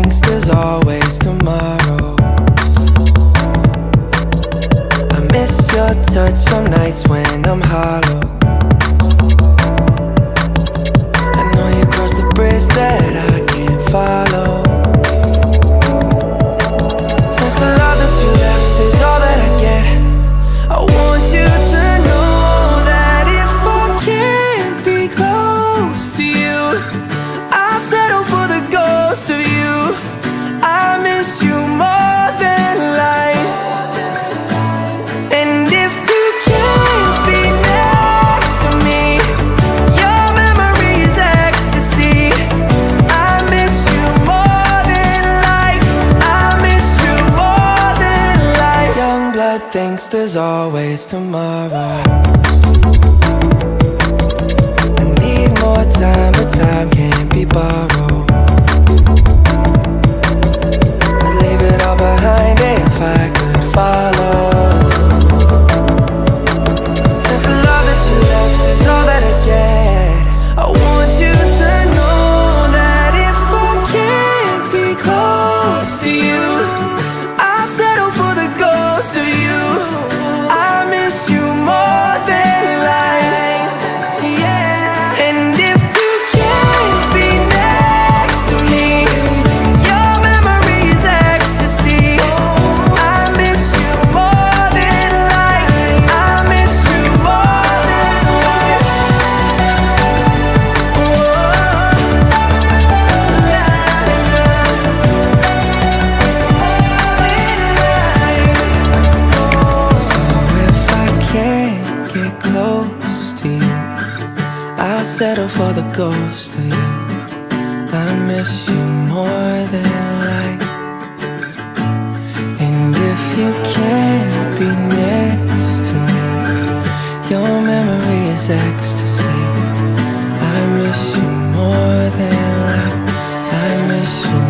thinks there's always tomorrow. I miss your touch on nights when I'm hollow. I know you crossed the bridge that I can't follow. Since the love that you left is all that I get, I want you to know that if I can't be close to you, I'll settle for the ghost of you. I miss you more than life. And if you can't be next to me, your memory is ecstasy. I miss you more than life. I miss you more than life. Youngblood thinks there's always tomorrow. I need more time, but time can't be borrowed. I'd leave it all behind if I could follow. Since the love that you left is all that I get, I want you to know that if I can't be close to you, I'll settle for the ghost of you. I miss you more than life, yeah. And if you can't be next to me, your memory is ecstasy. I miss you more than life. I miss you more than life. So if I can't get close to you, I'll settle for the ghost of you. I miss you more than life. And if you can't be next to me, your memory is ecstasy. I miss you more than life. I miss you